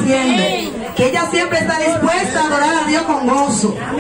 entiende, que ella siempre está dispuesta a adorar a Dios con gozo.